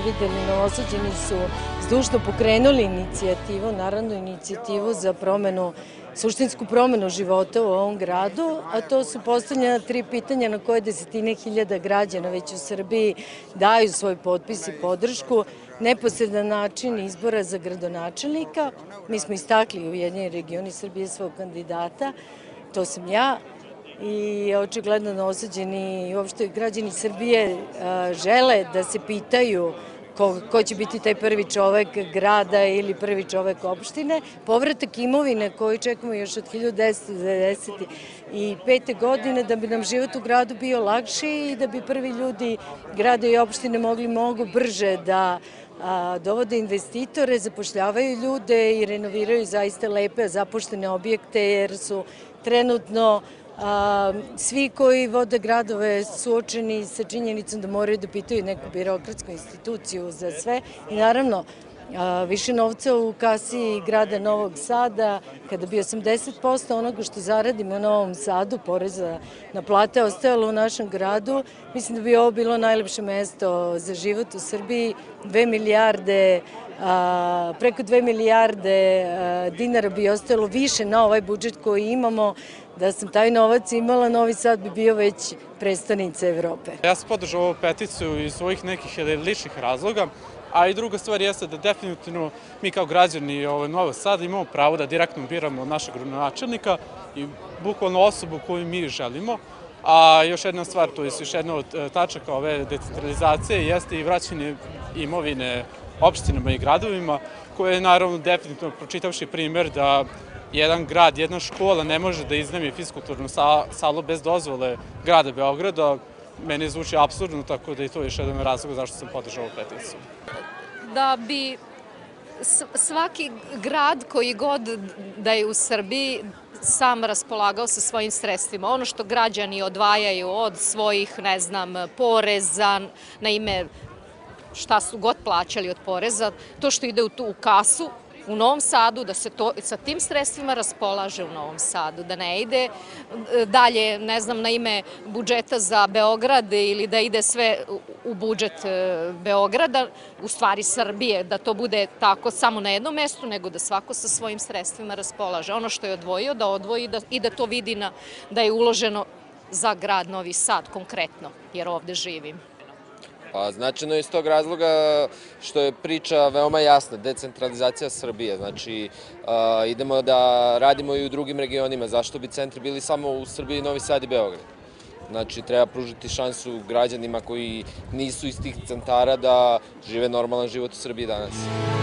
videli, Novosađani su zdušno pokrenuli inicijativu, naravno inicijativu za suštinsku promenu života u ovom gradu, a to su postavljena 3 pitanja na koje desetine hiljada građana već u Srbiji daju svoj potpis i podršku. Neposredan način izbora za gradonačelnika. Mi smo istakli u Ujedinjeni regioni Srbije svog kandidata, to sam ja, i očigledno Novosađani i uopšte građani Srbije žele da se pitaju ko će biti taj prvi čovek grada ili prvi čovek opštine. Povratak imovine koju čekamo još od 1995. godine da bi nam život u gradu bio lakši i da bi prvi ljudi grada i opštine mogli mnogo brže da dovode investitore, zapošljavaju ljude i renoviraju zaista lepe zapuštene objekte, jer su trenutno svi koji vode gradove suočeni sa činjenicom da moraju da pitaju neku birokratsku instituciju za sve. I naravno, više novca u kasi grada Novog Sada, kada bi 80% onoga što zaradimo u Novom Sadu, poreza na plate, ostajalo u našem gradu, mislim da bi ovo bilo najlepše mesto za život u Srbiji. Preko 2 milijarde dinara bi ostajalo više na ovaj budžet koji imamo. Da sam taj novac imala, Novi Sad bi bio već prestonica Evrope. Ja sam podržao ovu peticiju iz svojih nekih ličnih razloga, a i druga stvar jeste da definitivno mi kao građani Novog Sada imamo pravo da direktno biramo našeg gradonačelnika i bukvalno osobu koju mi želimo. A još jedna stvar, to je još jedna od tačaka ove decentralizacije, jeste i vraćanje imovine opštinama i gradovima, koje je naravno definitivno, pročitavši primer da jedan grad, jedna škola ne može da iznajmi fiskulturnu salu bez dozvole grada Beograda, meni zvuči apsurdno, tako da je to još jedan razlog zašto sam podržao ovu peticiju. Da bi svaki grad koji god da je u Srbiji sam raspolagao sa svojim sredstvima. Ono što građani odvajaju od svojih, ne znam, poreza, na ime šta su god plaćali od poreza, to što ide u kasu, u Novom Sadu, da se to sa tim sredstvima raspolaže u Novom Sadu, da ne ide dalje, ne znam, na ime budžeta za Beograd ili da ide sve u budžet Beograda, u stvari Srbije, da to bude tako samo na jednom mestu, nego da svako sa svojim sredstvima raspolaže. Ono što je odvojio, da odvoji i da to vidi da je uloženo za grad Novi Sad konkretno, jer ovde živim. Pa značajno je iz tog razloga što je priča veoma jasna, decentralizacija Srbije. Znači, idemo da radimo i u drugim regionima. Zašto bi centri bili samo u Srbiji, Novi Sad i Beograd? Znači, treba pružiti šansu građanima koji nisu iz tih centara da žive normalan život u Srbiji danas.